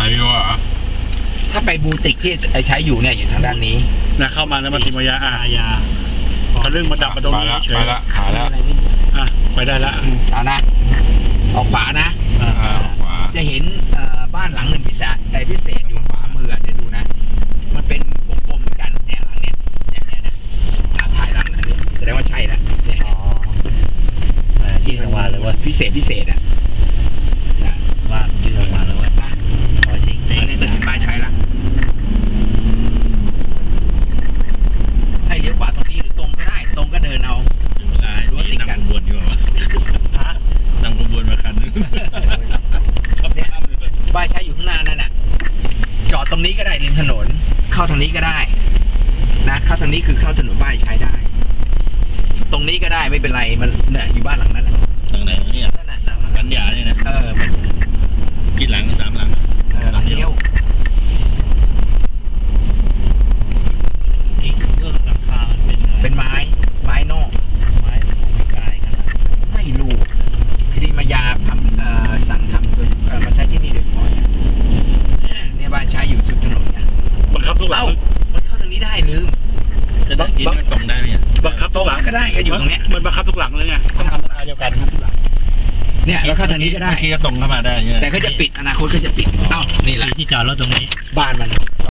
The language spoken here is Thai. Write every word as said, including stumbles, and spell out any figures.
ช้ว่าถ้าไปบูติกที่ใช้อยู่เนี่ยอยู่ทางด้านนี้นะเข้ามาแล้วมาติมายาอาญาทะลึ่งมาดับมาตรงนี้เฉยไปละหาแล้วอ่ะไปได้ละเอานะออกขวานะจะเห็นบ้านหลังหนึ่งพิเศษแต่พิเศษอยู่ขวามือเดี๋ยวดูนะมันเป็นกลมๆเหมือนกันเนี่ยหลังเนี่ยเนี่ยเนี่ยนะถ่ายหลังนี้แสดงว่าใช่แล้วเนี่ยที่ออกมาเลยว่าพิเศษพิเศษอ่ะว่ายื่นออกมาแล้วว่านะตอนนี้จะถึงบ้านใช้ละให้เลี้ยวขวาตรงนี้หรือตรงก็ได้ตรงก็เดินเอารั้วติดกันบวนอยู่หรอนั่งขบวนมาคันนึงบ้านใช้อยู่ข้างหน้านั่นน่ะจอดตรงนี้ก็ได้ริมถนนเข้าทางนี้ก็ได้นะเข้าทางนี้คือเข้าถนนบ้านใช้ได้ตรงนี้ก็ได้ไม่เป็นไรมันเนี่ยอยู่บ้านหลังนั้นหลังไหนเนี่ยนั่นน่ะกัญญาเนี่ยนะเออกี่หลังสามหลังเออหลังเดียวอีกเรื่องหลังคาเป็นเป็นไม้ไม้นอกไม้ไม่กายขนาดไม่รู้คดีมายาทำสั่งทำโดยมาใช้ที่นี่โดยเฉพาะเนี่ยบ้านใช้อยู่สุดถนนนะบังคับทุกหลังมันเข้าทางนี้ได้ลืมจะต้องกินมันตรงได้ไหมบังคับทุกหลังก็ได้ก็อยู่ตรงเนี้ยมันบังคับทุกหลังเลยไงต้องทำราคาเดียวกันครับทุกหลังเนี่ยแล้วเข้าทางนี้ก็ได้เมื่อกี้ก็ตรงเข้ามาได้แต่เขาจะปิดอนาคตเขาจะปิดเอ้านี่แหละที่จอดรถตรงนี้บ้านมัน